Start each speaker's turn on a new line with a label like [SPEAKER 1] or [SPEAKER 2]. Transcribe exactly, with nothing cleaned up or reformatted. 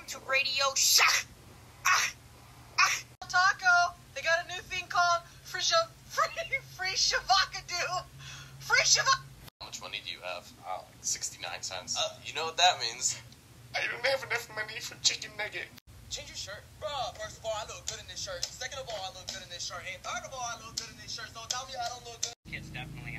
[SPEAKER 1] Welcome to Radio Shack. Ah, ah.
[SPEAKER 2] Taco, they got a new thing called free shav- free free shavakadu. Free shav.
[SPEAKER 3] How much money do you have?
[SPEAKER 4] Oh, like sixty-nine cents.
[SPEAKER 3] Uh, you know what that means.
[SPEAKER 4] I don't have enough money for chicken nugget.
[SPEAKER 2] Change your shirt. Bruh, first of all, I look good in this shirt. Second of all, I look good in this shirt. And third of all, I look good in this shirt. So tell me I don't look good.
[SPEAKER 5] Kids definitely